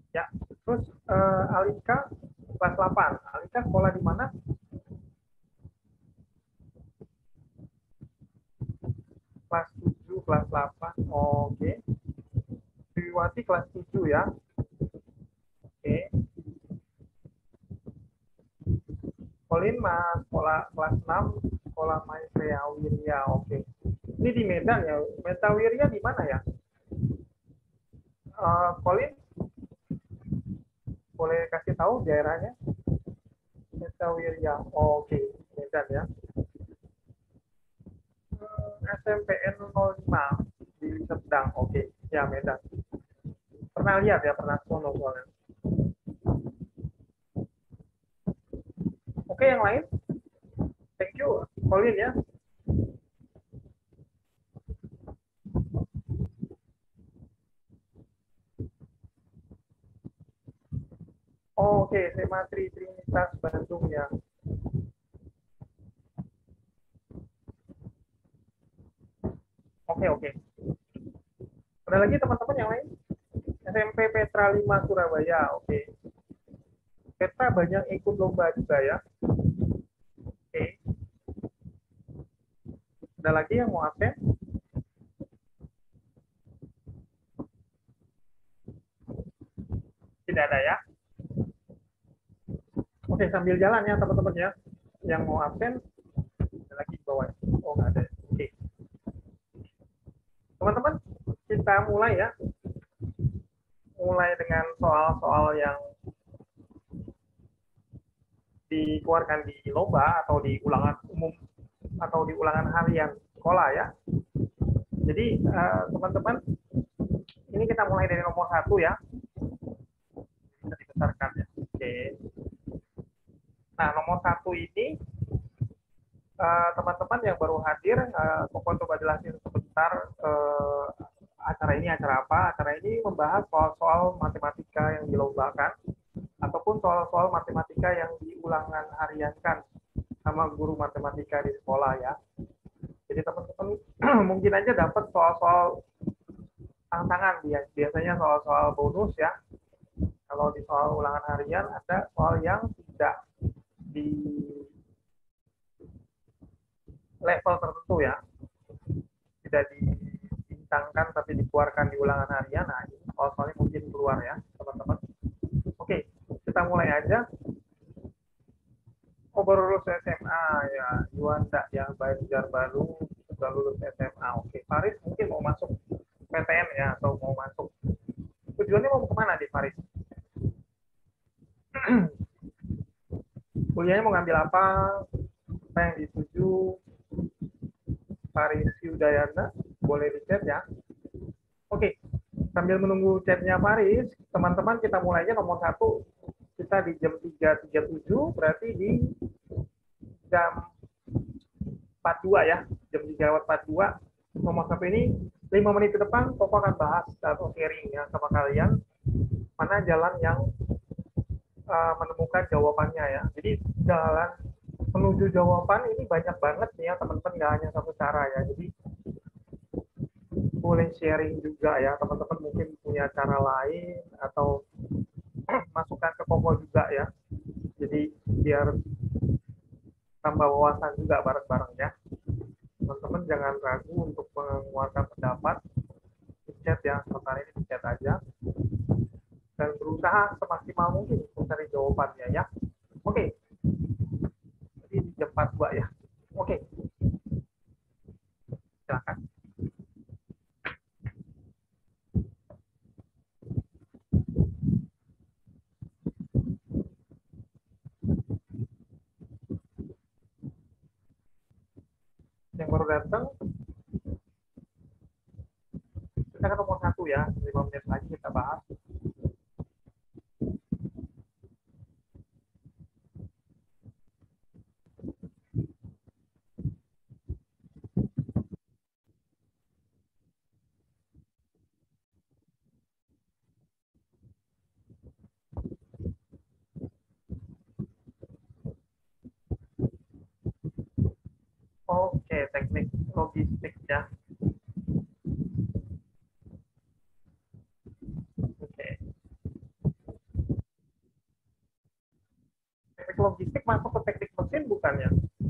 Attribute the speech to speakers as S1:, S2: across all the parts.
S1: Ya, terus Alika kelas 8. Alika sekolah di mana? Kelas 7, kelas 8. Oke. Wiwati kelas 7 ya. Oke. Colin mas sekolah kelas 6, sekolah Maitreya Wirya. Oke. Ini di Medan ya. Maitreya Wirya di mana ya? Colin boleh kasih tahu daerahnya? Maitreya Wirya. Oke, Medan ya. SMPN 05 di Serdang. Oke, ya Medan. Pernah lihat ya, pernah sono soalnya. Oke, yang lain? Thank you, Colin ya. Oke, SMA Trinitas Bandung ya. Oke, oke. Ada lagi teman-teman yang lain? SMP Petra 5 Surabaya. Oke. Petra banyak ikut lomba juga ya. Oke. Ada lagi yang mau absen? Tidak ada ya. Oke, sambil jalan ya teman-teman ya. Yang mau absen, ada lagi di bawah. Oh, nggak ada. Oke. Teman-teman, kita mulai ya. Mulai dengan soal-soal yang dikeluarkan di lomba atau di ulangan umum atau di ulangan harian sekolah ya. Jadi teman-teman, ini kita mulai dari nomor satu ya. Bisa dibesarkan ya. Oke. Nah, nomor satu ini teman-teman yang baru hadir, Koko coba jelasin sebentar acara ini acara apa. Acara ini membahas soal-soal matematika yang dilombakan ataupun soal-soal matematika yang diulangan hariankan sama guru matematika di sekolah ya. Jadi teman-teman mungkin aja dapat soal-soal tantangan dia. Biasanya soal-soal bonus ya. Kalau di soal ulangan harian ada soal yang tidak di level tertentu ya, tidak dibintangkan tapi dikeluarkan di ulangan harian. Nah, soal-soalnya mungkin keluar ya, teman-teman. Oke, kita mulai aja. Oh, baru lulus SMA ya, Yuanda ya, Banjarbaru sudah lulus SMA. Oke, Faris mungkin mau masuk PTN ya, atau mau masuk. Tujuannya mau kemana di Faris? Kuliahnya mau ngambil apa yang dituju Faris Yudayana? Boleh di chat ya. Oke, sambil menunggu chatnya Faris, teman-teman kita mulainya nomor satu. Kita di jam 3.37, berarti di jam 42 ya, jam 3.42. Nomor satu ini 5 menit ke depan, Koko akan bahas atau sharing ya sama kalian mana jalan yang menemukan jawabannya ya. Jadi jalan menuju jawaban ini banyak banget nih ya teman-teman, nggak hanya satu cara ya. Jadi boleh sharing juga ya teman-teman, mungkin punya cara lain atau masukan ke Koko juga ya. Jadi biar tambah wawasan juga bareng-bareng ya. Teman-teman jangan ragu untuk mengeluarkan pendapat di chat ya, sementara ini di chat aja dan berusaha semaksimal mungkin untuk cari jawabannya ya. Oke, jadi di jam 42 ya. Oke, silakan. Yang baru datang, kita kan nomor satu ya, 5 menit lagi kita bahas. Oke, teknik logistik ya. Oke, logistik masuk ke teknik mesin bukannya,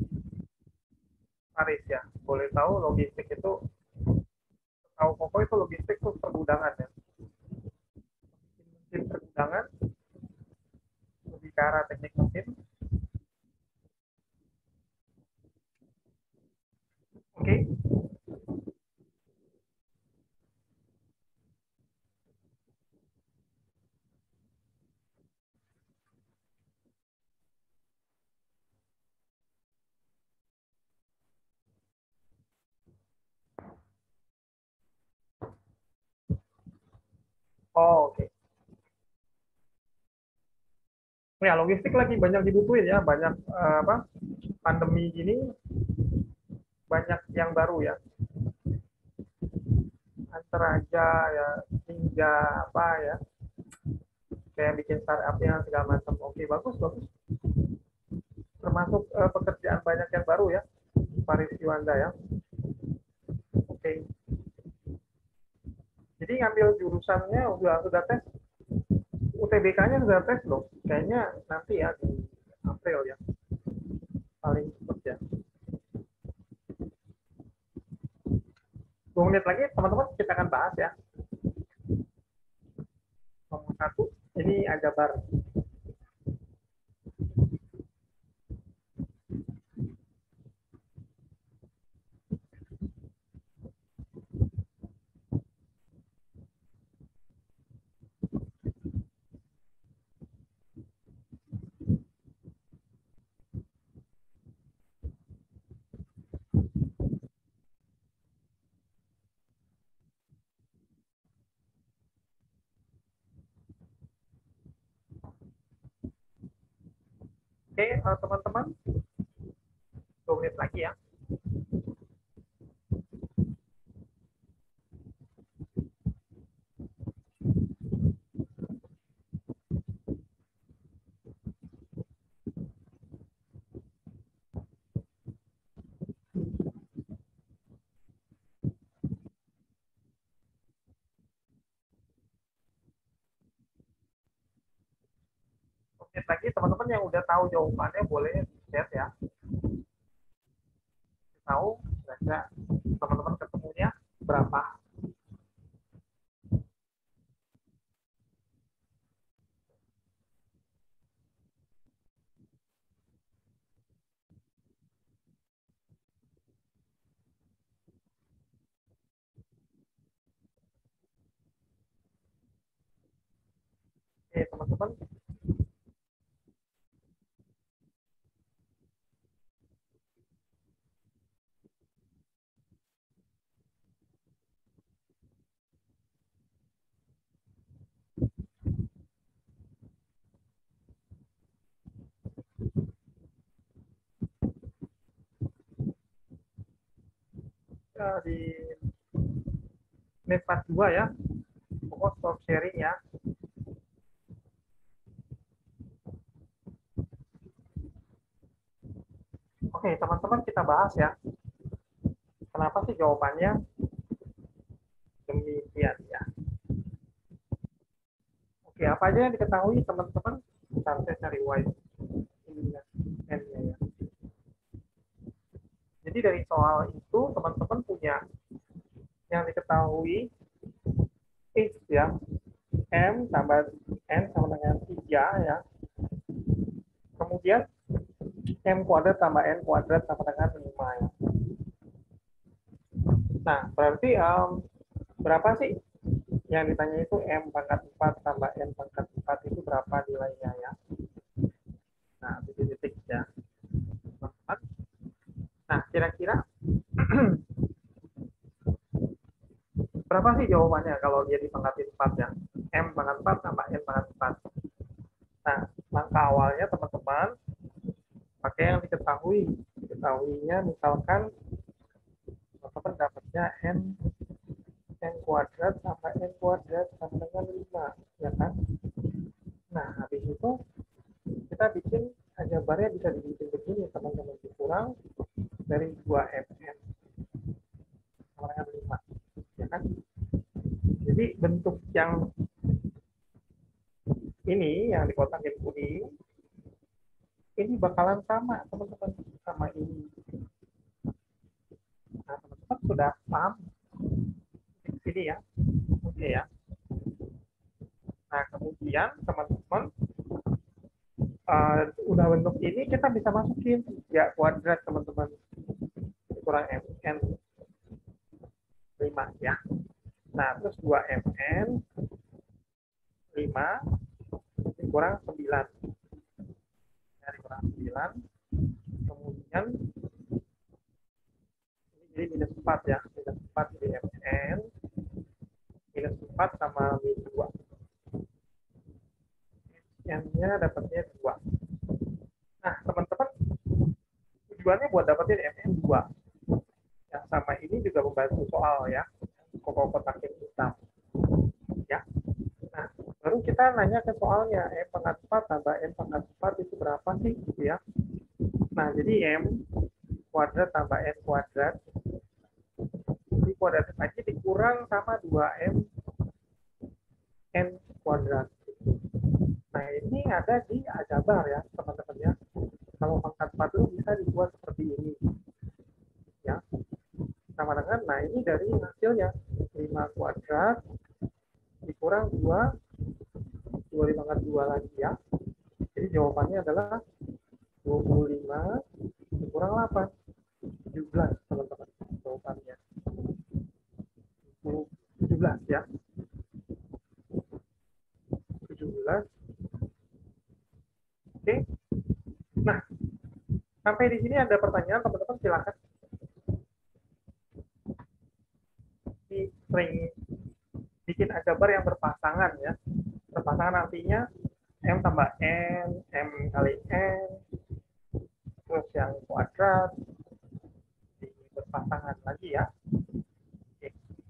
S1: Aris ya? Boleh tahu logistik itu, tahu Koko itu logistik tuh pergudangan ya. Mesin pergudangan lebih ke arah teknik mesin. Oke. Oh, oke. Ya, logistik lagi banyak dibutuhin ya, banyak apa? Pandemi gini banyak yang baru ya. Antara aja ya, hingga apa ya, kayak bikin startupnya segala macam. Oke, bagus bagus. Termasuk pekerjaan banyak yang baru ya, Paris Yuanda ya. Oke. Jadi ngambil jurusannya sudah tes, UTBK-nya sudah tes loh. Kayaknya nanti ya di April ya, paling cepat ya. 2 menit lagi teman-teman kita akan bahas ya. Nomor satu, ini ada bar. Oke, teman-teman, 2 menit lagi ya. Menit lagi teman-teman yang udah tahu jawabannya boleh chat ya. Tahu kira teman-teman ketemunya berapa. Oke, teman-teman. Di menit 42 ya. Pokok stop sharing ya. Oke, teman-teman kita bahas ya. Kenapa sih jawabannya demikian ya. Oke, apa aja yang diketahui teman-teman? Bentar, saya cari white. Ini ya, N-nya ya. Jadi dari soal itu teman-teman punya yang diketahui X ya, M tambah N sama dengan 3 ya. Kemudian M kuadrat tambah N kuadrat sama dengan 5 ya. Nah, berarti berapa sih yang ditanya itu M pangkat 4 tambah N pangkat 4 itu berapa nilainya ya? Nah, titik-titik ya. Nah, kira-kira berapa sih jawabannya kalau dia dipangkatin 4 ya? M pangkat 4 tambah N pangkat 4. Nah, langkah awalnya teman-teman pakai yang diketahui. Diketahuinya misalkan teman-teman dapatnya N kuadrat tambah N kuadrat sama dengan 5, ya kan? Nah, habis itu kita bikin jawabannya bisa dibikin begini, teman-teman, dikurang dari 2mn sama dengan 5, ya kan? Jadi bentuk yang ini yang dikotakin kuning ini bakalan sama teman-teman sama ini. Nah, teman-teman sudah paham di sini ya. Oke ya. Nah, kemudian teman-teman udah bentuk ini kita bisa masukin ya kuadrat teman-teman kurang mn 5 ya. Nah, terus 2mn 5 kurang 9. Dari kurang 9. Kemudian ini jadi minus 4 ya. Minus 4 jadi mn minus 4 sama min 2. N-nya dapatnya 2. Nah, teman-teman tujuannya buat dapetin mn 2. Yang sama ini juga membantu soal ya. Kotak hitam. Ya. Nah, baru kita nanya ke soalnya, M pangkat 4 tambah N pangkat 4 itu berapa sih? Gitu ya. Nah, jadi M kuadrat tambah N kuadrat. Jadi kuadrat lagi dikurang sama 2M N kuadrat. Nah, ini ada di aljabar ya, teman-teman ya. Kalau pangkat 4 itu bisa dibuat seperti ini. Ya. Sama dengan, nah ini dari hasilnya. 5 kuadrat dikurang 2 pangkat 2 lagi ya. Jadi jawabannya adalah 25 dikurang 8. 17 teman-teman jawabannya. 17 ya. 17. Oke. Nah, sampai di sini ada pertanyaan teman-teman silakan. Ini sering bikin aljabar yang berpasangan ya. Berpasangan artinya M tambah N, M kali N, terus yang kuadrat, berpasangan lagi ya. Oke.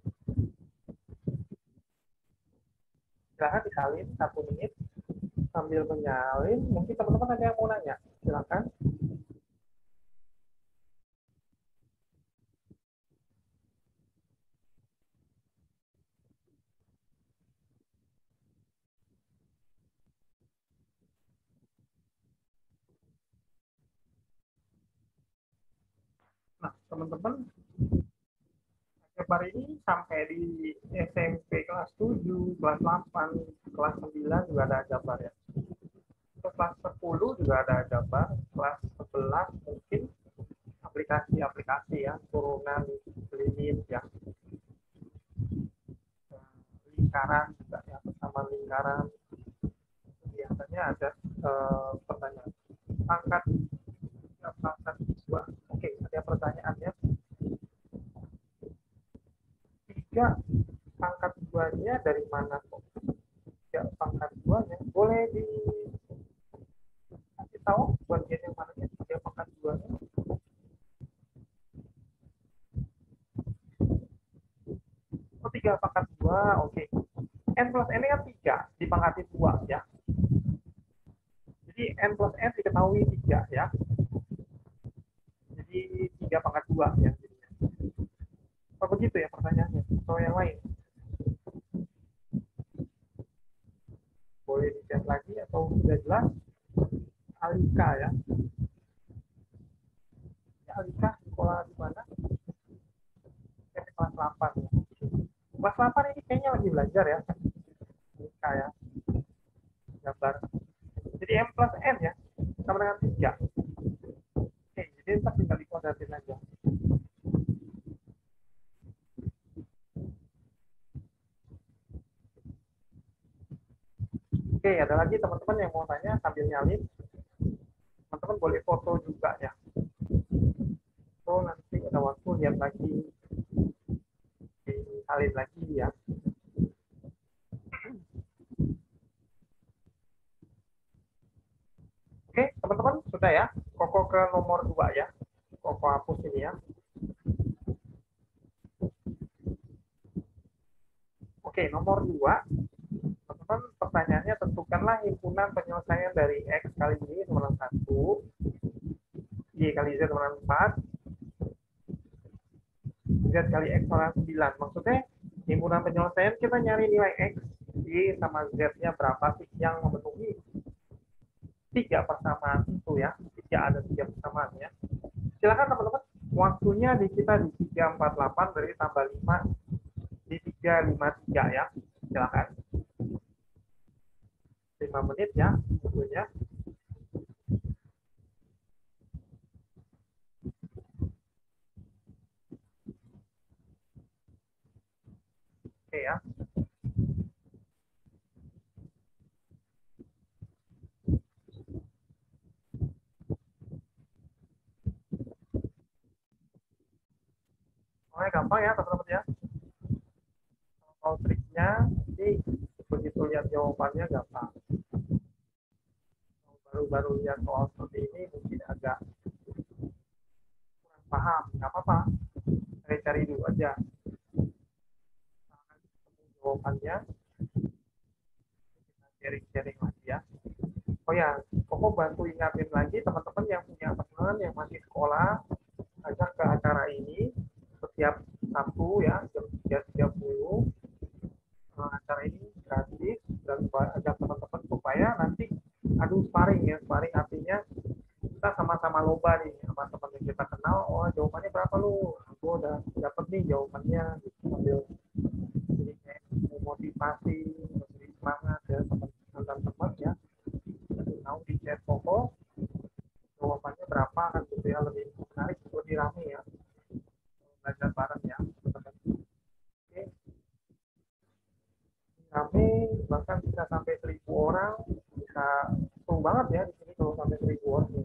S1: Silahkan disalin 1 menit. Sambil menyalin, mungkin teman-teman ada yang mau nanya. Silakan. Nah, teman-teman, aljabar ini sampai di SMP kelas 7, kelas 8, kelas 9 juga ada aljabar ya. Kelas 10 juga ada aljabar, kelas 11 mungkin aplikasi-aplikasi ya, turunan limit ya. Lingkaran juga ya, bersama lingkaran. Biasanya ada pertanyaan. Pangkat 2. Oke, ada pertanyaannya. 3 pangkat 2-nya dari mana kok? 3 pangkat 2-nya boleh dikasih tahu bagian yang mana ya? 3 pangkat 2-nya. Oh, 3 pangkat 2, oke. N plus N kan 3 dipangkati 2 ya. Jadi N plus N diketahui 3 ya. Jadi 3 pangkat 2 ya. Apa begitu ya pertanyaannya? Atau yang lain? Boleh dicek lagi atau sudah jelas? Alika ya. Ya, Alika sekolah di mana? Kelas 8 ya. Kelas 8 ini kayaknya lagi belajar ya. Alika ya. Gambar. Jadi M plus N ya. Sama dengan 3. Oke, jadi kita tinggal dikuadratin aja. Oke, ada lagi teman-teman yang mau tanya sambil nyalin. Teman-teman boleh foto juga ya. So, nanti ada waktu lihat lagi. Disalin lagi ya. Oke, teman-teman sudah ya. Koko ke nomor 2 ya. Koko hapus ini ya. Oke, nomor 2. Teman-teman, pertanyaannya tentukanlah himpunan penyelesaian dari X kali Y sama dengan 1, Y kali Z sama dengan 4, Z kali X sama dengan 9. Maksudnya, himpunan penyelesaian kita nyari nilai X, Y sama Z-nya berapa sih yang memenuhi tiga persamaan itu ya, ada tiga persamaan ya. Silakan teman-teman, waktunya kita di 348 berarti tambah 5 di 353 ya. Silakan. 5 menit ya tentunya. Oke ya. Soalnya gampang ya teman-teman ya. Kalau triknya ini begitu lihat jawabannya gampang. Baru-baru lihat soal seperti ini mungkin agak kurang paham, nggak apa-apa. Cari-cari dulu aja jawabannya, kita sharing-sharing lagi ya. Oh ya, Koko bantu ingatin lagi teman-teman yang punya teman yang masih sekolah, ajak ke acara ini setiap Sabtu ya jam 3.30. Acara ini gratis dan ajak teman-teman supaya nanti adu sparring ya. Sparring artinya kita sama-sama lomba nih sama teman yang kita kenal. Oh jawabannya berapa lu? Aku udah dapet nih jawabannya gitu. Sambil jadi kayak motivasi, memberi semangat ya teman-teman ya. Jadi tahu di chat Koko jawabannya berapa kan gitu ya, lebih menarik, lebih ramai ya, belajar bareng ya. Oke, ramai bahkan bisa sampai 1.000 orang, bisa seru banget ya di sini kalau sampai 1.000 orang ya.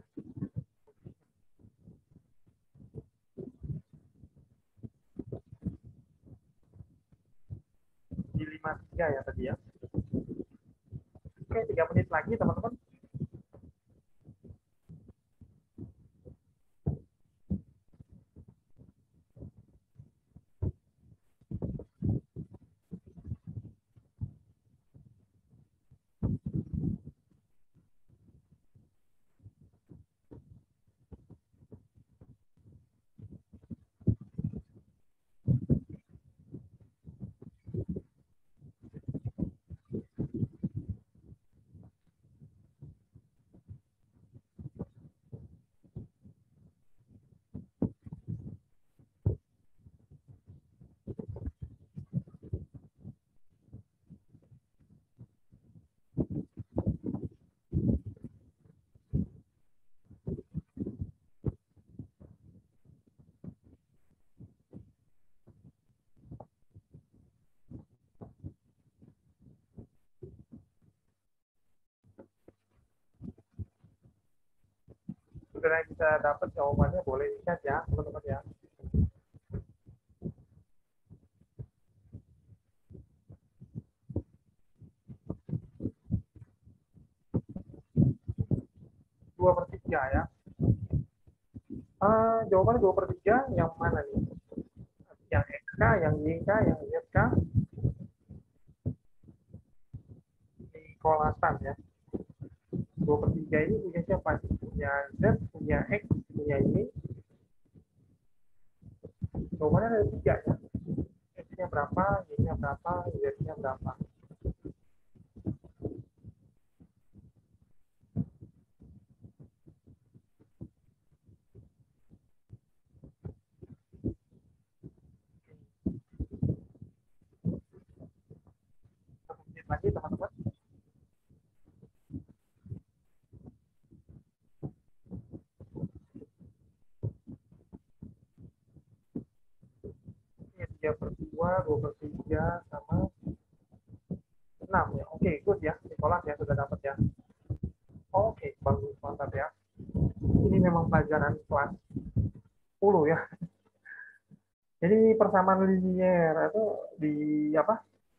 S1: Di 53 ya tadi ya. Oke, 3 menit lagi teman-teman. Sudah bisa dapat jawabannya boleh di-chat ya teman-teman ya. Dua per tiga ya. Jawabannya 2/3 yang mana nih? Yang XK, yang YK, yang ZK? Di kolasan ya. 2/3 ini punya siapa? Punya Z, punya X, punya Y. Jawabannya ada 3 ya. X-nya berapa, Y-nya berapa, Z-nya berapa. Sedikit lagi teman-teman. Ini 3/2, 2/3 sama 6 ya. Oke, good ya. Nicholas ya sudah dapat ya. Oke, bagus, mantap ya. Ini memang pelajaran kelas 10 ya. Jadi persamaan linier itu di apa?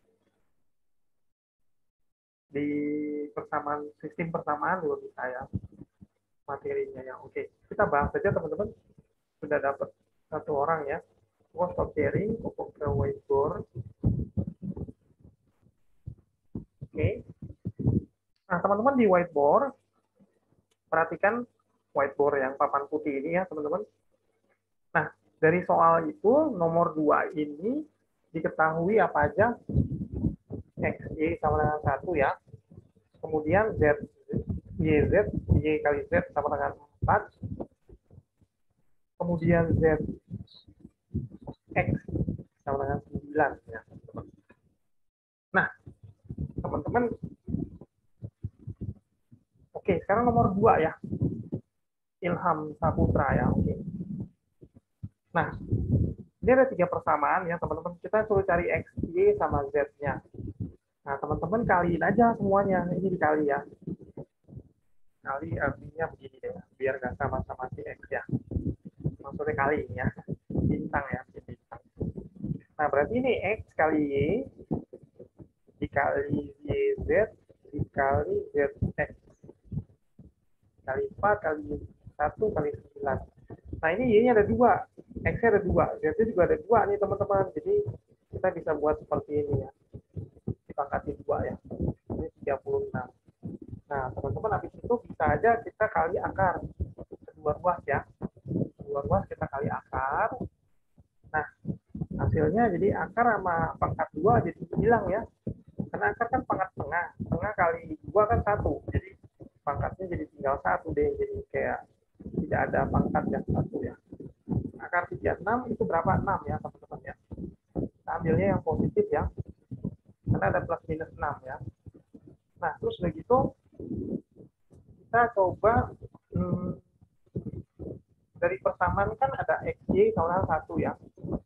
S1: Di persamaan, sistem persamaan dulu bisa ya materinya ya. Oke, kita bahas saja teman-teman. Sudah dapat satu orang ya. Gua stop sharing, cukup ke whiteboard. Oke. Nah, teman-teman di whiteboard, perhatikan whiteboard yang papan putih ini ya, teman-teman. Nah, dari soal itu, nomor 2 ini diketahui apa aja? X, Y sama dengan 1 ya. Kemudian Z, YZ, Y kali Z sama dengan 4, kemudian ZX sama dengan 9. Ya. Nah, teman-teman, oke, sekarang nomor 2 ya, Ilham Saputra ya, oke. Nah, ini ada 3 persamaan ya, teman-teman. Kita suruh cari X, Y, sama Z-nya. Nah, teman-teman kaliin aja semuanya, ini dikali ya. Kali artinya begini ya, biar nggak sama-sama si X ya. Maksudnya kali ya, bintang ya, bintang. Nah, berarti ini X kali Y dikali YZ dikali ZX kali 4 kali 1 kali 9. Nah, ini Y-nya ada 2, X-nya ada 2, Z-nya juga ada 2 nih teman-teman. Jadi kita bisa buat seperti ini ya. Dipangkati 2 ya. Ini 36. Nah, teman-teman habis itu bisa aja kita kali akar kedua ruas ya. Kedua ruas kita kali akar. Nah, hasilnya jadi akar sama pangkat 2 jadi hilang ya. Karena akar kan pangkat tengah. Tengah kali 2 kan 1. Jadi pangkatnya jadi tinggal 1 deh. Jadi kayak tidak ada pangkat yang 1 ya. Akar 36 itu berapa? 6 ya teman-teman ya. Kita ambilnya yang positif ya. Karena ada plus minus 6 ya. Nah, terus begitu kita coba dari persamaan kan ada XY sama dengan 1 ya.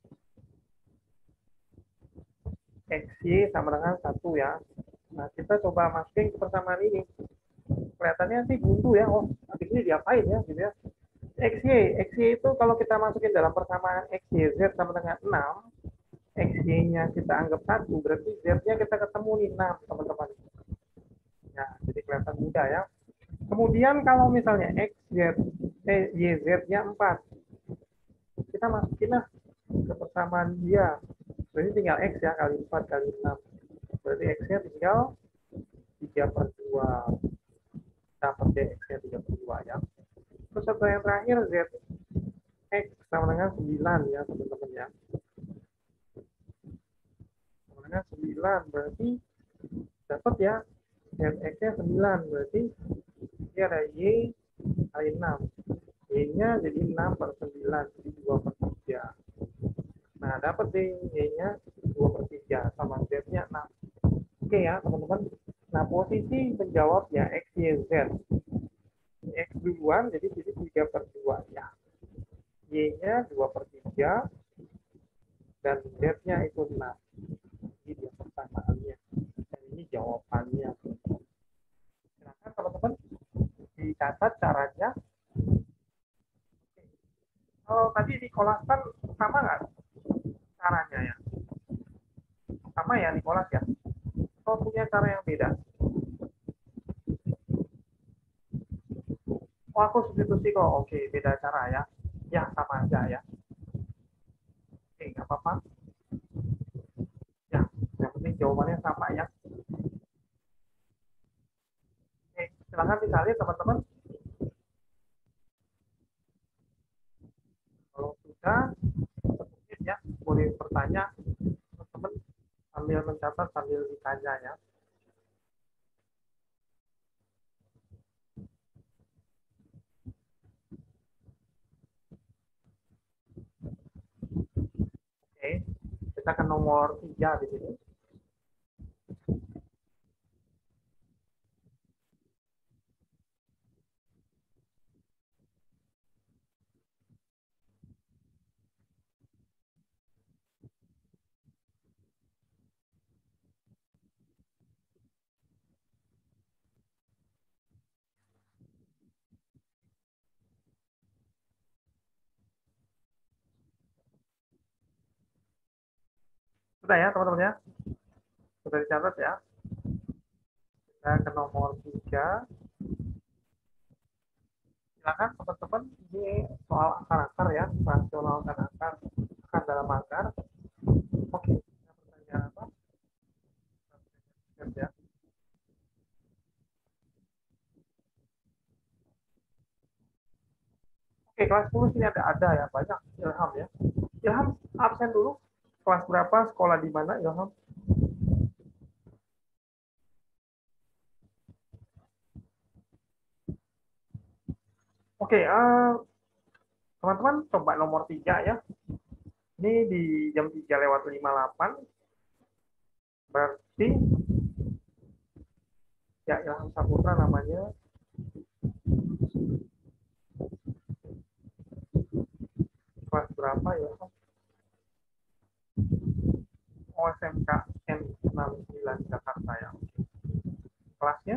S1: XY sama dengan 1 ya. Nah, kita coba masukin ke persamaan ini. Kelihatannya sih buntu ya. Oh, habis ini diapain ya gitu ya. XY itu kalau kita masukin dalam persamaan XY Z sama dengan 6, XY-nya kita anggap 1, berarti Z-nya kita ketemu nih 6, teman-teman. Ya, jadi kelihatan mudah ya. Kemudian kalau misalnya YZ-nya 4, kita masukin lah ke persamaan dia. Berarti tinggal X ya, kali 4 kali 6. Berarti X-nya tinggal 3/2. Dapat deh X-nya 3/2 ya. Terus satu yang terakhir ZX sama dengan 9 ya teman-teman ya. Sama dengan 9 berarti dapat ya ZX-nya 9 berarti ini ada Y kali 6. Y-nya jadi 6/9 jadi 2/3. Nah, dapat deh Y-nya 2/3 sama Z-nya 6. Oke ya teman-teman. Nah, posisi menjawabnya X, Y, Z. X duluan jadi jadi 3/2 ya. Y-nya 2/3 dan Z-nya itu 6. Ini dia pertanyaannya. Dan ini jawabannya. Silakan teman-teman dicatat caranya. Kalau tadi Nicholas kan sama nggak caranya ya? Sama ya Nicholas ya? Atau punya cara yang beda? Oh, aku substitusi kok. Oke, beda cara ya. Ya, sama aja ya. Oke, nggak apa-apa. Ya, yang penting jawabannya sama ya. Oke, silakan disalin teman-teman. Kalau sudah, mungkin ya, boleh bertanya teman-teman sambil mencatat sambil ditanya ya. Oke, kita ke nomor 3 di sini. Sudah ya teman-teman ya? Sudah dicatat ya? Kita ke nomor 3. Silakan teman-teman, ini soal akar-akar ya, rasional akar-akar, akar dalam akar. Oke, pertanyaan apa? Ya. Oke, kelas 10 sini ada ya, banyak Ilham ya. Ilham absen dulu. Kelas berapa, sekolah di mana Ilham? Oke, teman-teman coba nomor 3 ya. Ini di jam 3:58, berarti ya Ilham Saputra namanya, kelas berapa ya? OSMK N69 Jakarta ya. Kelasnya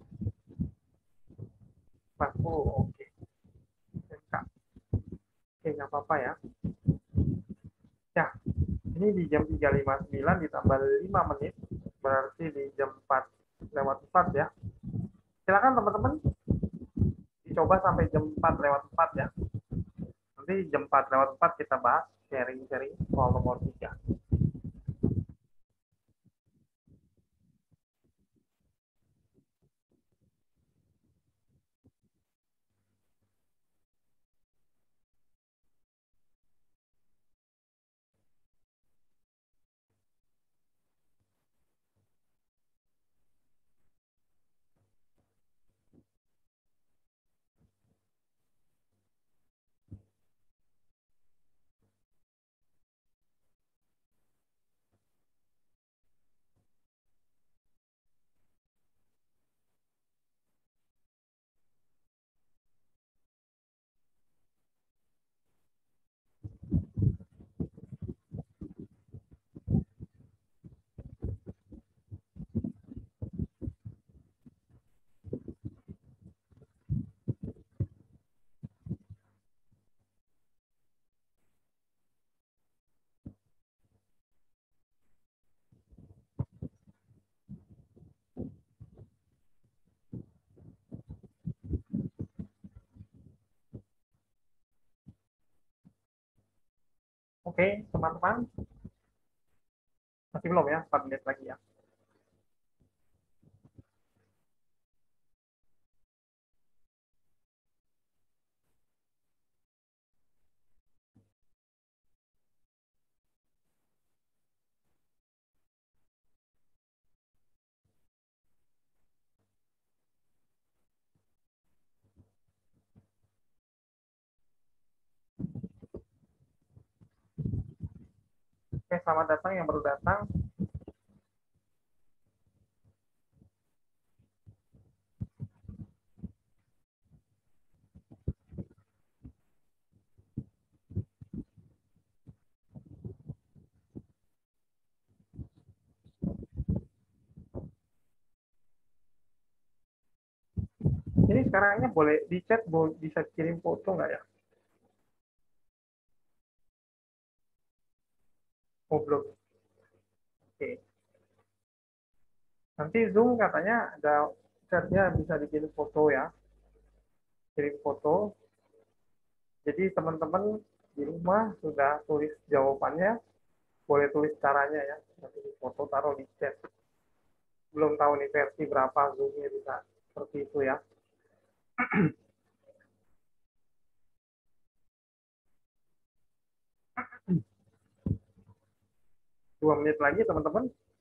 S1: kelas 10, oke. SMK, oke nggak apa-apa ya. Ya, ini di jam 3:59 ditambah 5 menit, berarti di jam 4:04 ya. Silakan teman-teman dicoba sampai jam 4:04 ya. Nanti jam 4:04 kita bahas sharing-sharing soal nomor 3. Oke, teman-teman, masih belum ya? 4 menit lagi ya. Oke, selamat datang yang baru datang. Ini sekarangnya boleh di chat, bisa kirim foto nggak ya? Oh, belum. Oke. Nanti Zoom katanya ada chatnya bisa dikirim foto ya. Kirim foto. Jadi teman-teman di rumah sudah tulis jawabannya, boleh tulis caranya ya. Nanti di foto taruh di chat. Belum tahu nih versi berapa Zoom-nya bisa seperti itu ya. 2 menit lagi teman-teman.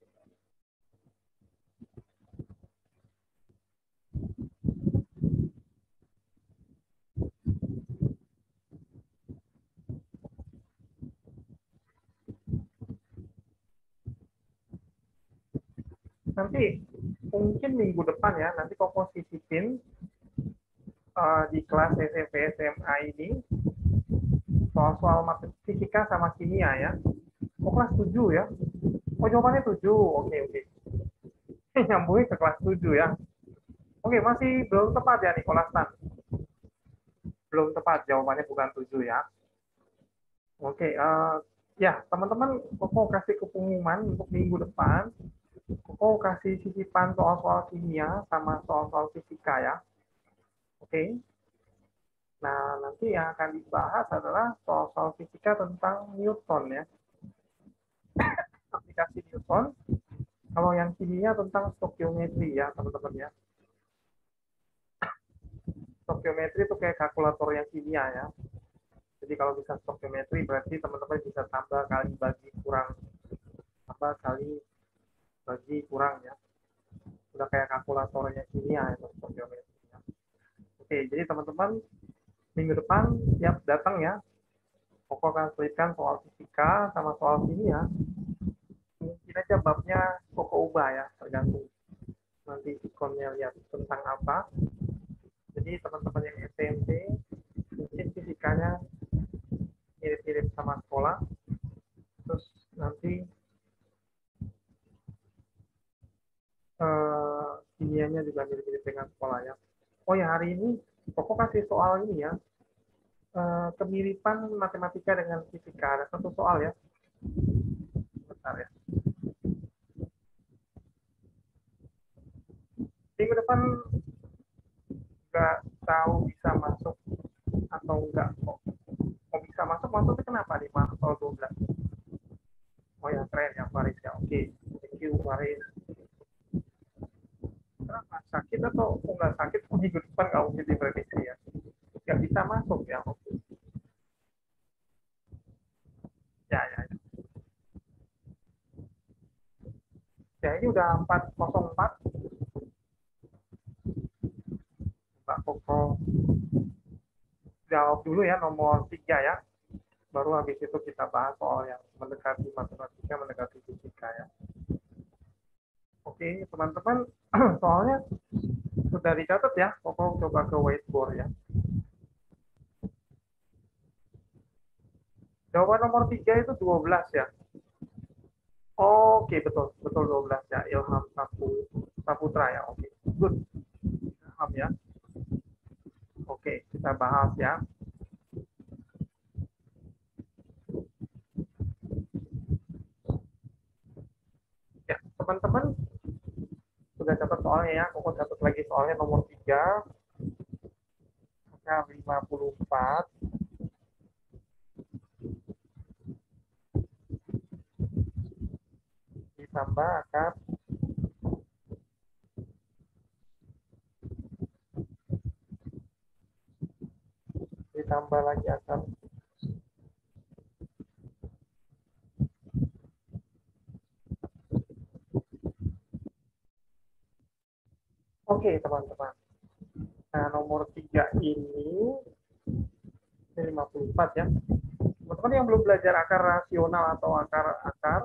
S1: Nanti mungkin minggu depan ya, nanti kok sisipin di kelas SMP SMA ini soal-soal fisika sama kimia ya. Oh, kelas 7 ya. Oh, jawabannya 7. Oke, oke. Nyambungin ke kelas 7 ya. Oke, masih belum tepat ya Nicholas Tan. Belum tepat, jawabannya bukan 7 ya. Oke, ya teman-teman, Koko kasih pengumuman untuk minggu depan. Koko kasih sisipan soal-soal kimia sama soal-soal fisika ya. Oke. Nah, nanti yang akan dibahas adalah soal-soal fisika tentang Newton ya. Aplikasi Newton. Kalau yang kimia tentang stokiometri ya, teman-teman ya. Stokiometri itu kayak kalkulator yang kimia ya. Jadi kalau bisa stokiometri berarti teman-teman bisa tambah kali bagi kurang, tambah kali bagi kurang ya. Udah kayak kalkulatornya kimia itu stokiometri ya. Oke, jadi teman-teman minggu depan siap datang ya. Pokok akan selipkan soal fisika sama soal kimia. Mungkin aja babnya pokok ubah ya, tergantung nanti sikonnya lihat tentang apa. Jadi teman-teman yang SMP mungkin fisikanya mirip-mirip sama sekolah, terus nanti kimianya juga mirip-mirip dengan sekolah ya. Oh ya, hari ini pokok kasih soal ini ya, kemiripan matematika dengan fisika. Ada satu soal ya, bentar ya. Minggu depan nggak tahu bisa masuk atau enggak kok. Mau bisa masuk, masuknya kenapa nih atau 12? Oh ya, keren ya Faris ya. Oke, thank you Faris. Kenapa? Sakit atau enggak sakit? Minggu depan nggak mungkin diprediksi ya. Nggak bisa masuk ya. Oke. Ya, ya, ya. Ya, ini udah 404. Mbak Koko jawab dulu ya nomor 3 ya. Baru habis itu kita bahas soal yang mendekati matematika, mendekati fisika ya. Oke, teman-teman, soalnya sudah dicatat ya. Koko coba ke whiteboard ya. Jawaban nomor 3 itu 12 ya. Oke, betul. Betul 12 ya. Ilham Saputra ya. Oke, good. Ilham ya. Oke, kita bahas ya. Ya, teman-teman sudah catat soalnya ya. Koko catat lagi soalnya nomor 3. Angka 54 ditambah akar ditambah lagi akar. Oke, teman-teman. Nah, nomor 3 ini 54 ya. Teman-teman yang belum belajar akar rasional atau akar-akar,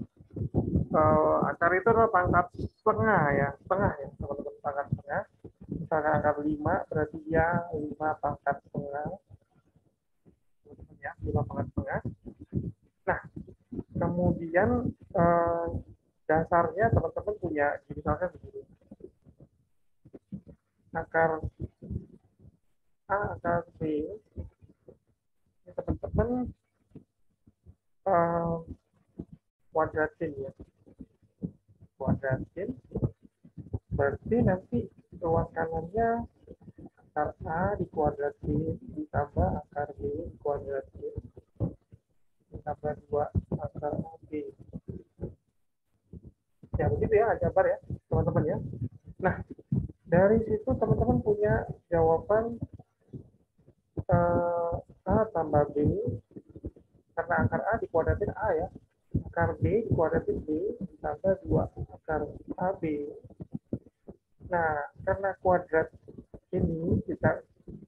S1: akar itu adalah pangkat setengah ya, setengah ya, teman-teman, pangkat setengah. Misalkan akar 5, berarti dia 5 pangkat setengah, teman-teman ya, 5 pangkat setengah. Nah, kemudian dasarnya teman-teman punya, misalkan begini, akar A, akar B, ini teman-teman uh, kuadratin ya, kuadratin, berarti nanti ruang kanannya akar A dikuadratin ditambah akar B dikuadratin ditambah 2 akar AB. Ya begitu ya aljabar ya teman-teman ya. Nah, dari situ teman-teman punya jawaban A tambah B, karena akar A dikuadratin A ya, akar B dikuadratin B ditambah 2 akar AB. Nah, karena kuadrat ini kita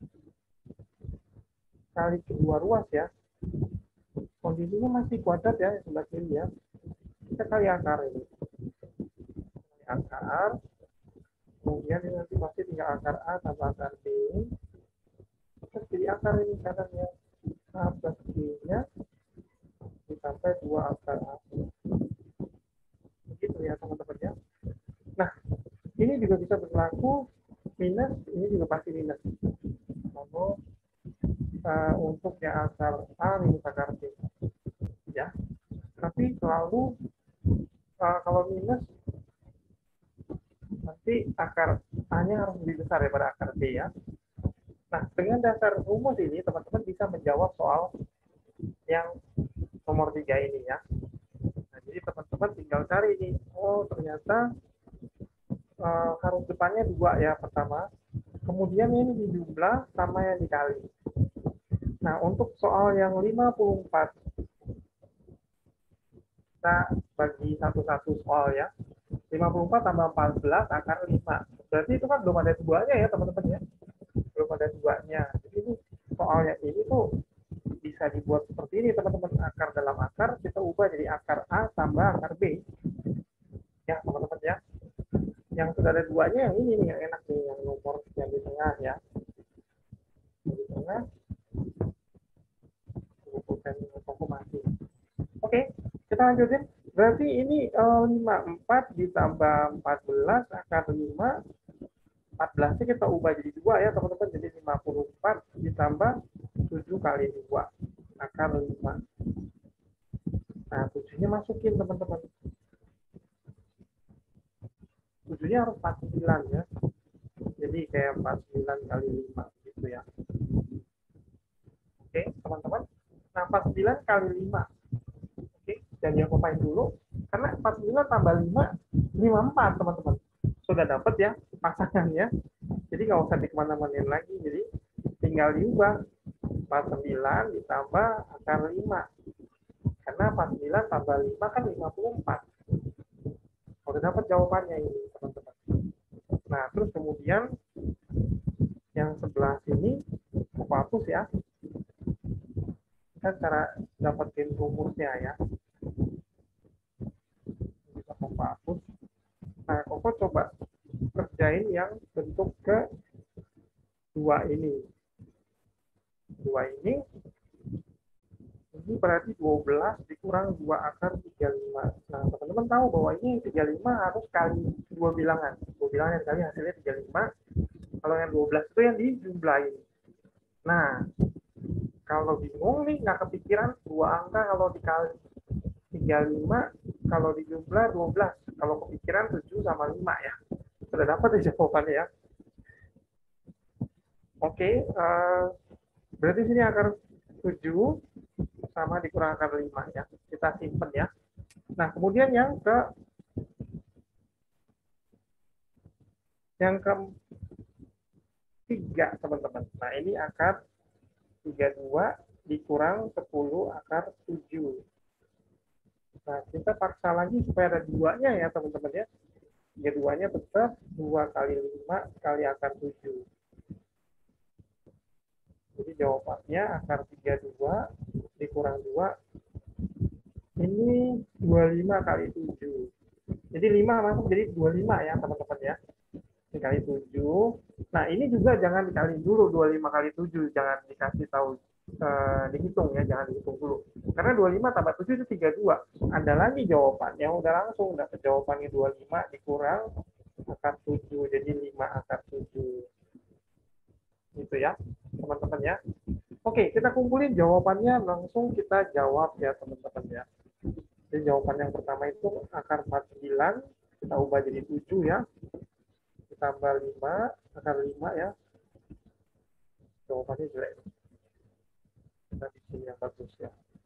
S1: kali kedua ruas ya, kondisinya masih kuadrat ya sebelah kiri ya, kita kali akar ini, kali akar, kemudian ini nanti pasti tinggal akar A tambah akar B, terus jadi akar ini kanannya A plus B nya ditambah 2 akar A, begitu ya teman-teman ya. Nah, ini juga bisa berlaku minus, ini juga pasti minus. Lalu untuk yang akar A minus akar B ya, tapi selalu kalau minus nanti akar A-nya harus lebih besar daripada akar B ya. Nah, dengan dasar rumus ini teman-teman bisa menjawab soal yang nomor 3 ini ya. Nah, jadi teman-teman tinggal cari ini, oh ternyata harus depannya 2 ya pertama, kemudian ini dijumlah sama yang dikali. Nah, untuk soal yang 54 kita bagi satu-satu soal ya. 54 tambah 14 akar 5. Berarti itu kan belum ada duanya ya teman-teman ya. Belum ada duanya. Jadi ini soalnya ini tuh bisa dibuat seperti ini teman-teman. Akar dalam akar kita ubah jadi akar A tambah akar B. Ya teman-teman ya. Yang sudah ada duanya yang ini nih yang enak nih, yang nomor yang di tengah ya. Di tengah bukan konfirmasi. Oke, kita lanjutin. Berarti ini 54 ditambah 14 akar 5. 14-nya kita ubah jadi 2 ya teman-teman. Jadi 54 ditambah 7 kali 2 akar 5. Nah, 7-nya masukin teman-teman. 7-nya harus 49 ya. Jadi kayak 49 kali 5 gitu ya. Oke, teman-teman. Nah, 49 kali 5. Oke, dan yang kopain dulu. Karena 49 tambah 5, 54 teman-teman. Sudah dapat ya pasangannya. Jadi nggak usah dikemana-manain lagi. Jadi tinggal diubah. 49 ditambah akar 5. Karena 49 tambah 5 kan 54. Udah dapat jawabannya ini teman-teman. Nah, terus kemudian yang sebelah sini aku hapus ya. Kita cara dapetin rumusnya ya. Bisa aku hapus. Nah, Koko coba kerjain yang bentuk ke dua ini. Dua ini berarti 12 dikurang 2 akar 35. Nah, teman-teman tahu bahwa ini 35 harus kali dua bilangan. Dua bilangan yang kali hasilnya 35. Kalau yang 12 itu yang dijumlahin. Nah, kalau bingung nih, nggak kepikiran dua angka kalau dikali 35, kalau dijumlah 12. Kalau kepikiran 7 sama 5 ya. Sudah dapat ya jawabannya ya. Oke, berarti sini akar 7 sama dikurang akar 5 ya. Kita simpen ya. Nah, kemudian yang ketiga, teman-teman. Nah, ini akar 32 dikurang 10 akar 7. Nah, kita paksa lagi supaya ada duanya ya, teman-teman ya. Ya, duanya tetap 2 kali 5 kali akar 7. Jadi jawabannya akar 32 dikurang 2 ini 25 kali 7. Jadi 5 masuk jadi 25 ya teman-teman ya. Dikali 7. Nah ini juga jangan dikali dulu 25 kali 7. Jangan dikasih tahu dihitung ya. Jangan dihitung dulu. Karena 25 tambah 7 itu 32. Ada lagi jawabannya. Udah langsung dapat jawabannya 25 dikurang akar 7. Jadi 5 akar 7. Gitu ya teman-teman ya. Oke, kita kumpulin jawabannya langsung kita jawab ya teman-teman ya. Jadi jawaban yang pertama itu akar 49, kita ubah jadi 7 ya. Ditambah 5, akar 5 ya. Jawabannya jelek. Kita bikin yang bagus ya.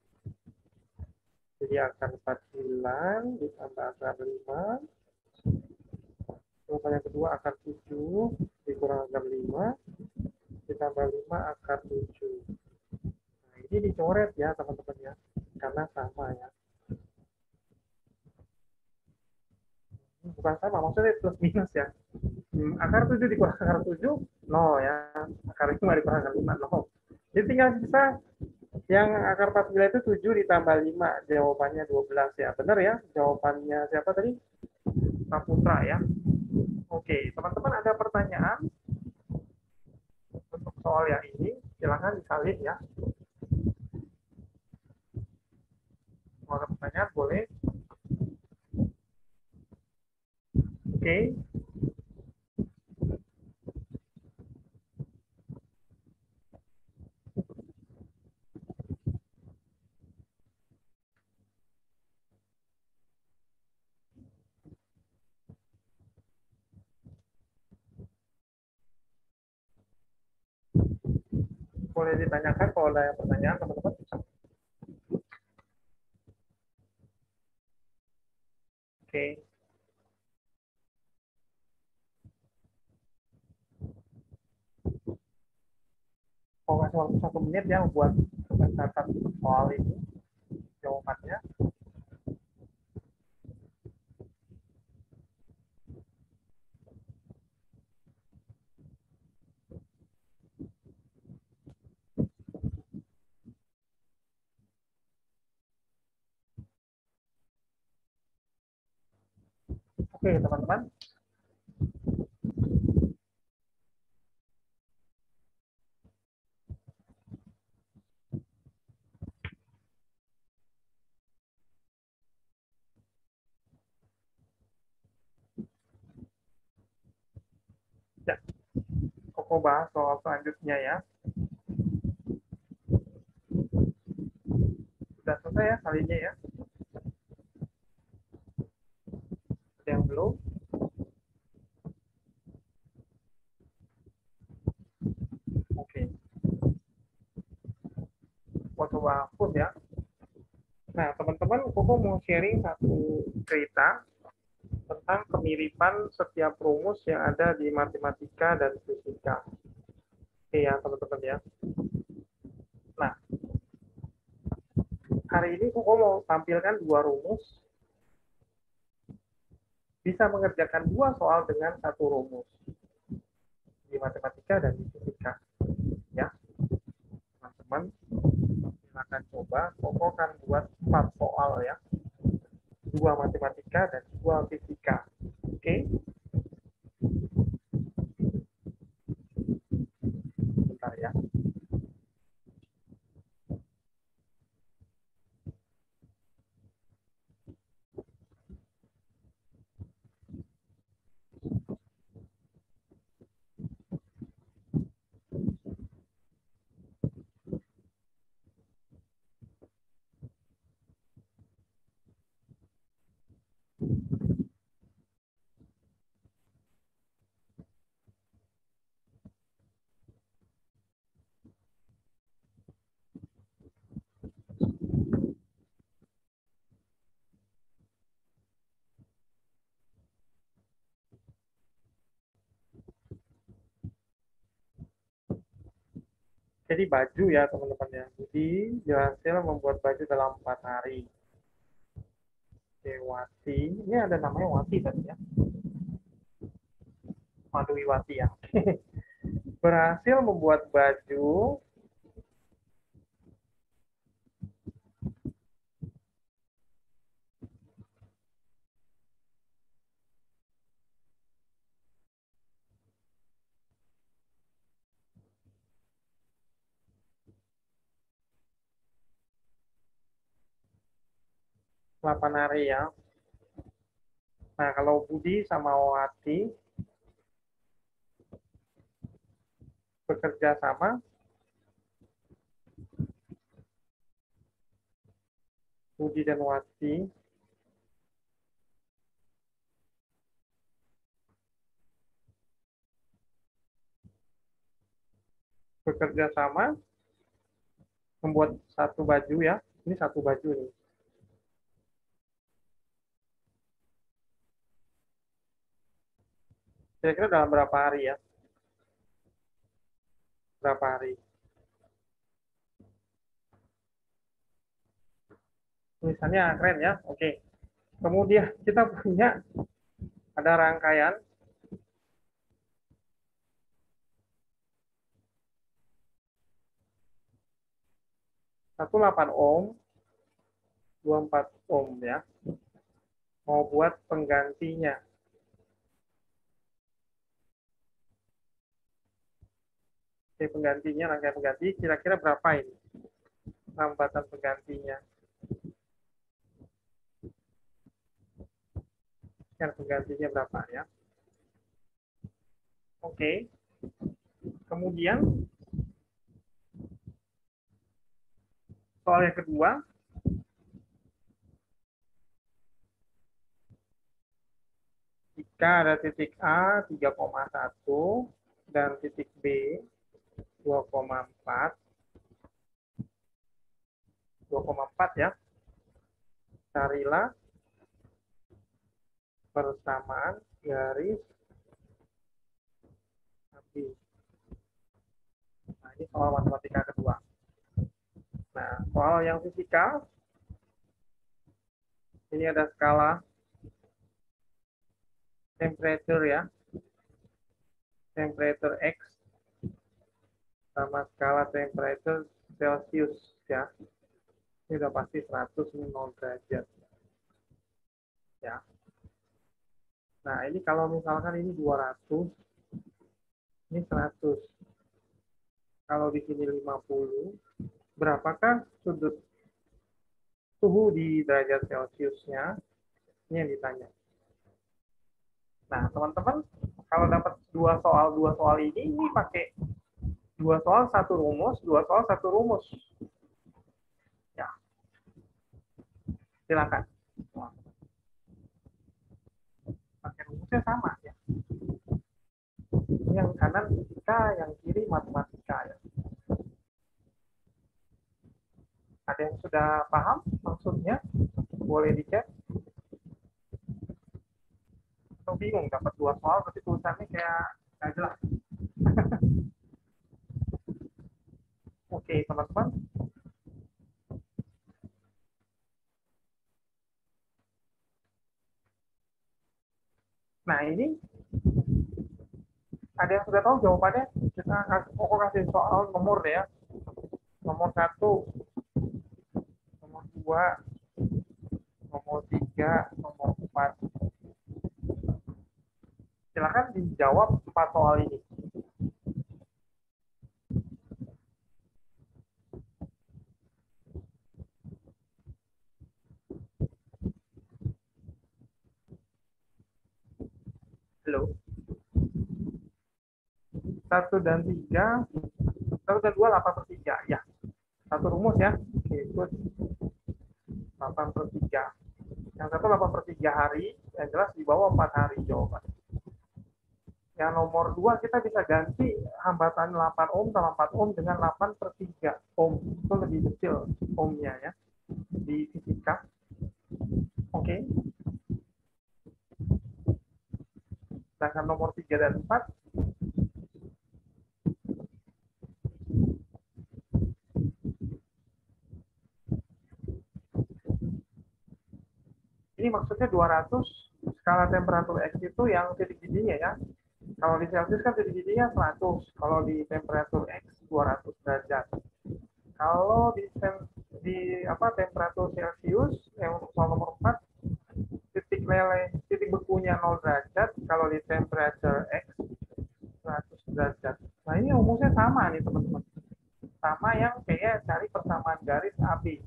S1: Jadi akar 49 ditambah akar 5. Jawaban yang kedua akar 7 dikurang akar 5 ditambah 5 akar 7. Nah, ini dicoret ya teman-teman ya. Karena sama ya. Bukan sama, maksudnya plus minus ya. Akar 7 dikurang akar 7, 0 ya. Akar 5 dikurang akar 5, 0. Jadi tinggal sisa yang akar 49 itu 7 ditambah 5. Jawabannya 12 ya. Benar ya? Jawabannya siapa tadi? Saputra ya. Oke, teman-teman ada pertanyaan untuk soal yang ini? Silahkan disalin ya. Kalau ada pertanyaan boleh. Oke. Boleh ditanyakan kalau ada pertanyaan teman-teman. Oke. Mau kasih waktu 1 menit ya buat mencatat soal ini jawabannya. Oke, teman-teman. Ya, Koko bahas soal selanjutnya ya. Sudah selesai ya kali ini ya. Ada yang belum? Oke. Coba hapus ya. Nah, teman-teman, Koko mau sharing satu cerita tentang kemiripan setiap rumus yang ada di matematika dan fisika. Oke ya, teman-teman ya. Nah, hari ini Koko mau tampilkan dua rumus bisa mengerjakan dua soal dengan satu rumus di matematika dan di fisika. Ya, teman-teman, silakan coba. Koko akan buat 4 soal ya, dua matematika dan dua fisika. Oke, bentar ya. Jadi baju ya teman-teman ya. Jadi berhasil membuat baju dalam 4 hari. Oke, Wati. Ini ada namanya Wati tadi ya. Madwiwati ya. Berhasil membuat baju 8 hari ya. Nah, kalau Budi sama Wati bekerja sama, Budi dan Wati bekerja sama membuat satu baju ya. Ini satu baju nih. Kira-kira dalam berapa hari ya? Berapa hari? Tulisannya keren ya. Oke. Kemudian kita punya ada rangkaian 18 ohm, 24 ohm ya. Mau buat penggantinya. Oke, penggantinya, rangkaian pengganti, kira-kira berapa ini? Lambatan penggantinya. Yang penggantinya berapa ya? Oke. Kemudian soal yang kedua, jika ada titik A 3,1 dan titik B 2,4, 2,4 ya, carilah persamaan garis habis. Nah, ini soal matematika kedua. Nah, soal yang fisika, ini ada skala temperature ya, temperature X sama skala temperature Celsius ya. Ini udah pasti 100 derajat ya. Nah, ini kalau misalkan ini 200, ini 100. Kalau di sini 50, berapakah sudut suhu di derajat Celciusnya? Ini yang ditanya. Nah, teman-teman, kalau dapat dua soal ini pakai dua soal satu rumus, dua soal satu rumus. Ya, silakan. Pakai rumusnya sama ya. Ini yang kanan fisika, yang kiri matematika ya. Ada yang sudah paham maksudnya? Boleh dicek. Atau bingung dapat dua soal tapi tulisannya kayak nggak jelas. Oke, teman-teman. Nah, ini ada yang sudah tahu jawabannya? Kita kasih soal nomor ya. Nomor 1, nomor 2, nomor 3, nomor 4. Silakan dijawab 4 soal ini. Halo. 1 dan 3, 1 dan 2, 8 per 3. Ya, satu rumus ya. Oke, good. 8 per 3. Yang satu 8 per 3 hari, yang jelas di bawah 4 hari jawaban. Yang nomor 2 kita bisa ganti hambatan 8 ohm sama 4 ohm dengan 8 per 3 ohm. Itu lebih kecil ohmnya ya di fisika. Oke. Sedangkan nomor 3 dan 4 ini maksudnya 200 skala temperatur X itu yang titik didihnya ya. Kalau di Celcius kan titik didihnya 100, kalau di temperatur X 200 derajat. Kalau di temperatur Celcius yang untuk soal nomor 4 titik bekunya 0 derajat, kalau di temperatur X 100 derajat. Nah, ini rumusnya sama nih teman-teman. Sama yang kayak cari persamaan garis AB.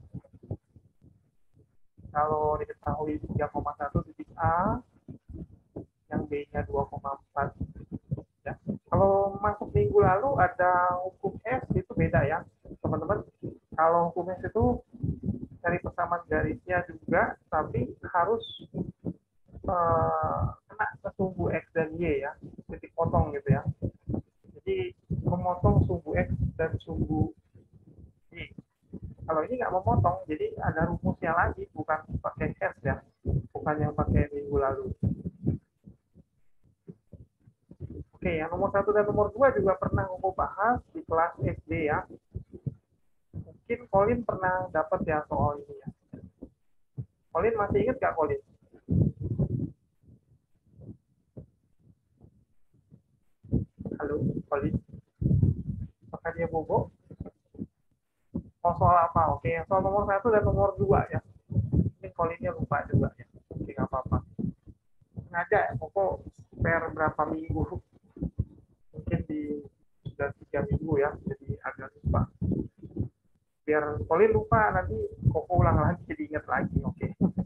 S1: Kalau diketahui 3,1 titik A, yang B-nya 2,4. Ya. Kalau masuk minggu lalu ada hukum S, itu beda ya, teman-teman. Kalau hukum S itu cari persamaan garisnya juga, tapi harus kena ke sumbu X dan Y ya, titik potong gitu ya. Jadi memotong sumbu X dan sumbu Y. Kalau ini nggak memotong, jadi ada rumusnya lagi, bukan pakai S ya, bukan yang pakai minggu lalu. Oke, yang nomor 1 dan nomor 2 juga pernah aku bahas di kelas SD ya. Mungkin Colin pernah dapat ya soal ini ya. Colin masih ingat nggak Colin? Halo, Colin. Apakah dia bobo? Oh, soal apa? Oke, soal nomor 1 dan nomor 2 ya. Mungkin Colinnya lupa juga ya. Oke, nggak apa-apa. Sengaja ya, pokok per berapa minggu. Mungkin di sudah 3 minggu ya, jadi agak lupa. Biar Colin lupa, nanti Koko ulang lagi, jadi ingat lagi. Oke.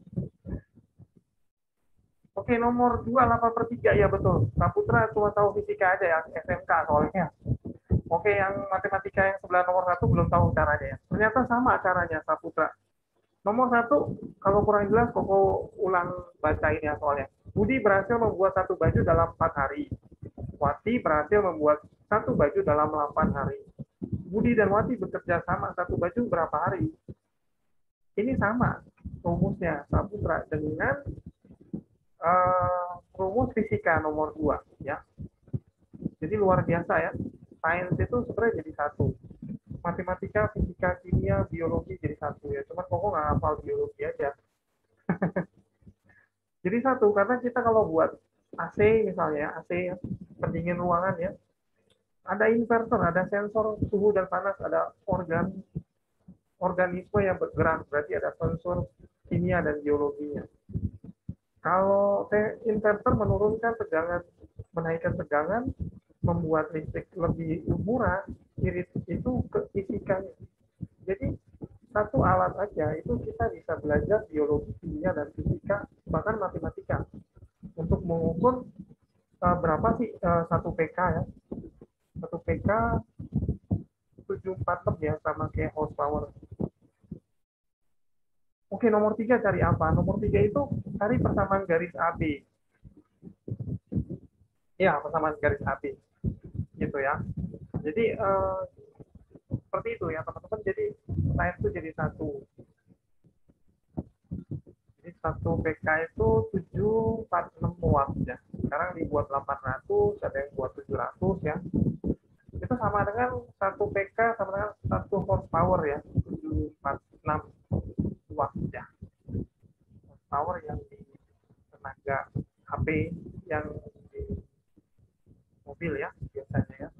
S1: Oke, nomor 2, 8 per 3. Ya, betul. Saputra cuma tahu fisika aja ya, SMK soalnya. Oke, yang matematika yang sebelah nomor 1 belum tahu caranya ya. Ternyata sama caranya, Saputra. Nomor 1, kalau kurang jelas, Koko ulang bacain ya soalnya. Budi berhasil membuat satu baju dalam 4 hari. Wati berhasil membuat satu baju dalam 8 hari. Budi dan Wati bekerja sama satu baju berapa hari? Ini sama rumusnya, Saputra, dengan rumus fisika nomor 2 ya. Jadi luar biasa ya. Sains itu sebenarnya jadi satu. Matematika, fisika, kimia, biologi jadi satu ya. Cuman kok nggak hafal biologi aja. Jadi satu, karena kita kalau buat AC misalnya, AC pendingin ruangan ya, ada inverter, ada sensor suhu dan panas, ada organisme yang bergerak, berarti ada sensor kimia dan biologinya. Kalau inverter menurunkan tegangan, menaikkan tegangan, membuat listrik lebih murah, irit itu keisikannya. Jadi satu alat aja itu kita bisa belajar biologi, kimia, dan fisika, bahkan matematika untuk mengukur berapa sih satu PK ya. Satu PK 746 ya, sama kayak horsepower. Oke, nomor 3 cari apa? Nomor 3 itu cari persamaan garis AB. Ya, persamaan garis AB. Gitu ya. Jadi seperti itu ya teman-teman. Jadi saya itu jadi satu. Jadi satu PK itu 746 watt ya. Sekarang dibuat 800, ada yang buat 700 ya. Itu sama dengan satu PK sama dengan satu horsepower ya. 746 watt ya. Horsepower yang di tenaga HP yang di mobil ya biasanya ya.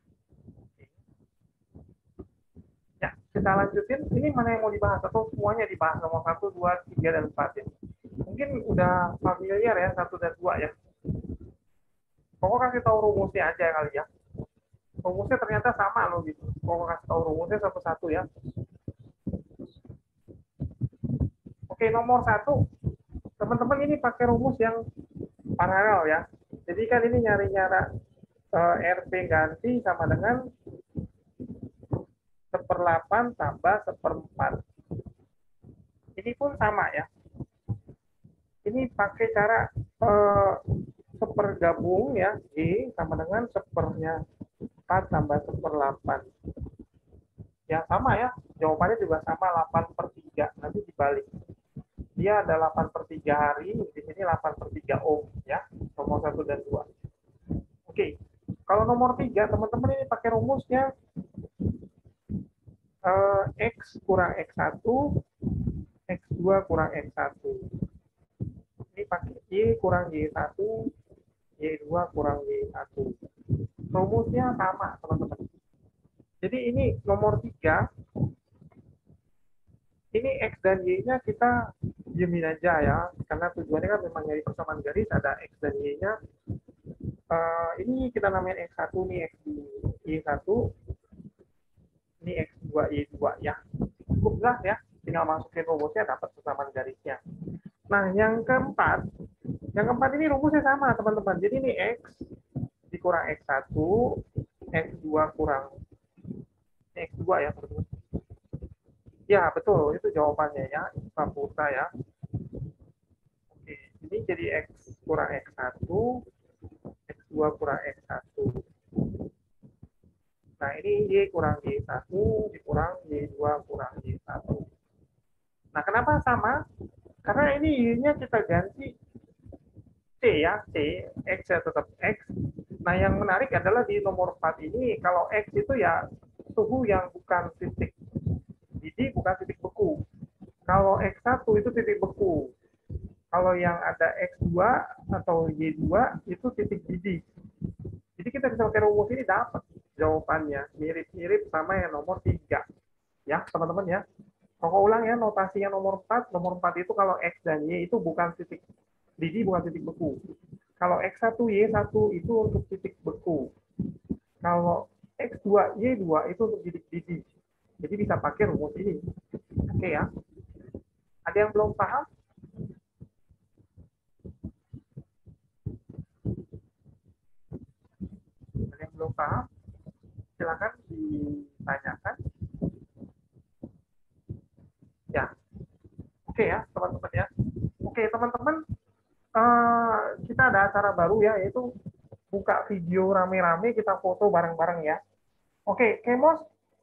S1: Ya, kita lanjutin. Ini mana yang mau dibahas atau semuanya dibahas nomor 1, 2, 3, dan 4 ya? Mungkin udah familiar ya 1 dan 2 ya. Pokoknya kasih tahu rumusnya aja kali ya. Rumusnya ternyata sama loh gitu. Pokoknya kasih tahu rumusnya satu-satu ya. Oke, nomor 1. Teman-teman ini pakai rumus yang paralel ya. Jadi kan ini nyari-nyara RP ganti sama dengan 1/8 tambah 1/4. Ini pun sama ya. Ini pakai cara sepergabung ya, G sama dengan 1/4 tambah 1/8. Ya sama ya, jawabannya juga sama 8/3, nanti dibalik. Dia ada 8/3 hari, di sini 8/3 ohm ya, nomor 1 dan 2. Oke, kalau nomor 3, teman-teman ini pakai rumusnya X kurang X1, X2 kurang X1. Ini pakai Y kurang Y1, Y2 kurang Y1. Rumusnya sama, teman-teman. Jadi ini nomor 3, ini X dan Y-nya kita diemin aja ya, karena tujuannya kan memang nyari persamaan garis, ada X dan Y-nya. Ini kita namain X1 nih, Y1, ini X2, Y2 ya. Cukup jelas ya, tinggal masukin rumusnya dapat persamaan garisnya. Nah, yang keempat ini rumusnya sama, teman-teman. Jadi ini X dikurang X1, X2 kurang X2 ya, teman-teman. Ya, betul. Itu jawabannya ya. Pulsa ya. Oke, ini jadi X kurang X1, X2 kurang X1. Nah, ini Y kurang Y1 dikurang Y2 kurang Y1. Nah, kenapa sama? Karena ini Y-nya kita ganti C ya, C, X ya tetap X. Nah, yang menarik adalah di nomor 4 ini, kalau X itu ya suhu yang bukan titik didih, bukan titik beku. Kalau X1 itu titik beku. Kalau yang ada X2 atau Y2 itu titik didih. Jadi kita bisa pakai rumus ini dapat jawabannya. Mirip-mirip sama yang nomor 3. Ya, teman-teman ya. Pokok ulang ya, notasinya nomor 4. Nomor 4 itu kalau X dan Y itu bukan titik didih, bukan titik beku. Kalau X1, Y1 itu untuk titik beku. Kalau X2, Y2 itu untuk titik didih. Jadi bisa pakai rumus ini. Oke ya. Ada yang belum paham? Ada yang belum paham? Silakan ditanyakan. Ya. Oke ya, teman-teman ya. Oke, teman-teman, kita ada acara baru ya, yaitu buka video rame-rame, kita foto bareng-bareng ya. Oke, Kemos,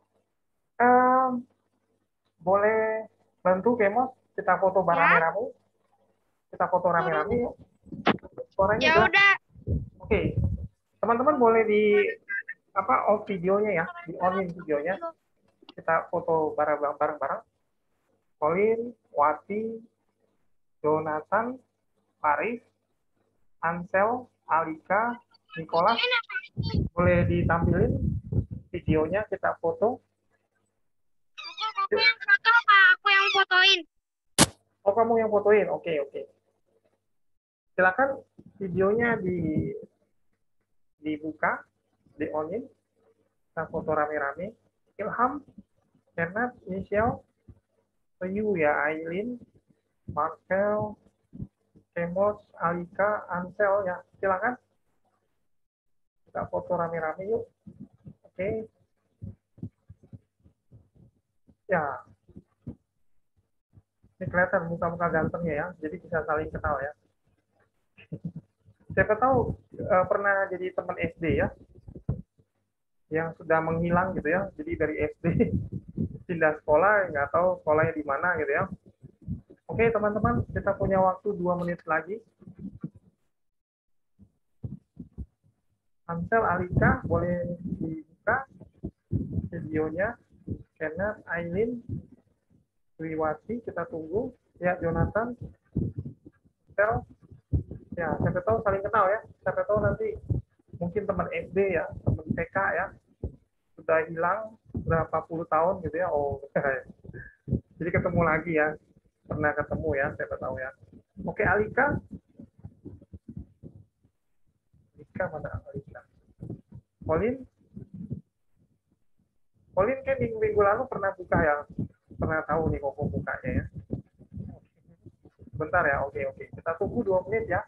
S1: boleh bantu Kemos, kita foto
S2: Ya,
S1: rame-rame. Kita foto rame-rame yuk. Suaranya
S2: ya
S1: jelas.
S2: udah.
S1: Oke, teman-teman boleh di off videonya ya, di onin videonya. Kita foto bareng-bareng. Colin, Wati, Jonathan, Paris, Ansel, Alika, Nicholas, boleh ditampilin videonya, kita foto.
S2: Kamu yang foto apa? Aku yang fotoin.
S1: Oh, kamu yang fotoin. Oke. Silakan videonya dibuka, di onin, kita foto rame-rame. Ilham, Kenneth, Michelle, Ryu ya, Aileen, Marcel, Kemos, Alika, Ansel ya. Silakan kita foto rame-rame yuk. Oke. Ya, ini kelihatan muka-muka gantengnya ya. Jadi bisa saling kenal ya. Siapa tahu pernah jadi teman SD ya, yang sudah menghilang gitu ya. Jadi dari SD pindah sekolah, nggak tahu sekolahnya di mana gitu ya. Oke teman-teman, kita punya waktu 2 menit lagi. Ansel, Alika, boleh dibuka videonya. Kenneth, Aileen, Wiwati, kita tunggu. Ya, Jonathan, Ansel. Ya, siapa tahu saling kenal ya. Siapa tahu nanti mungkin teman SD ya, teman TK ya. Sudah hilang berapa puluh tahun gitu ya. Oh, jadi ketemu lagi ya. Pernah ketemu ya, siapa tahu ya. Oke, Alika. Alika mana Alika? Colin, Colin kan minggu lalu pernah buka ya. Pernah tahu nih kok bukanya ya. Bentar ya, oke oke. Kita tunggu 2 menit ya.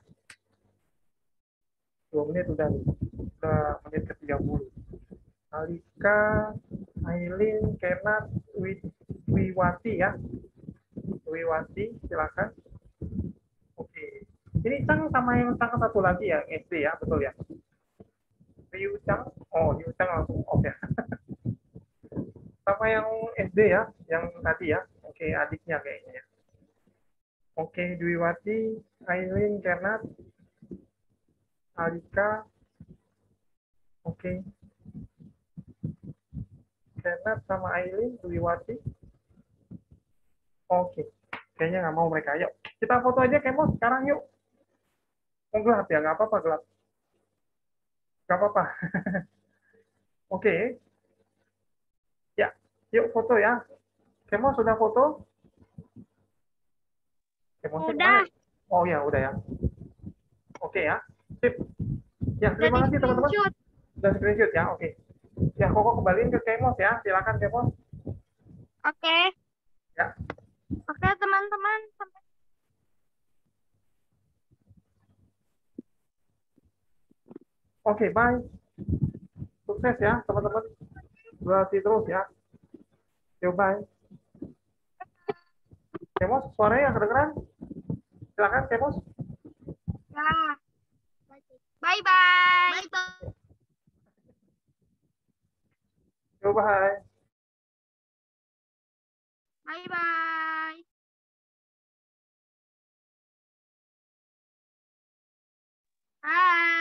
S1: 2 menit udah nih. Ke menit ke 30. Alika, Aileen, Kenat, Wiwati ya. Wiwati, silakan. Oke. Ini Cang sama yang Cang satu lagi ya, SD ya, betul ya? Ryu Cang. Oh, Ryu Cang langsung off ya. Sama yang SD ya, yang tadi ya. Oke, adiknya kayaknya ya. Oke, Dwiwati, Aileen, Kenat, Alika. Oke, Kenat sama Aileen, Dwiwati. Oke, kayaknya nggak mau mereka. Yuk, kita foto aja Kemo sekarang yuk. Oh, gelap ya, nggak apa-apa gelap. Nggak apa-apa. Oke, ya, yuk foto ya. Kemo sudah foto? Kemo kemana?
S2: Udah,
S1: Oh ya, udah ya. Oke ya, sip. Ya,
S2: udah
S1: terima
S2: di
S1: kasih teman-teman.
S2: screenshot.
S1: Sudah screenshot ya, oke. Ya, Koko kembaliin ke Kemos ya. Silakan Kemos.
S2: Oke,
S1: Ya,
S2: oke teman-teman.
S1: oke, bye. Sukses ya, teman-teman. Berarti terus ya. Yuk, bye. Kemos, suaranya kedengeran? Silakan, Kemos.
S2: Ya, bye-bye.
S1: Yuk, bye.
S2: Bye-bye. Bye.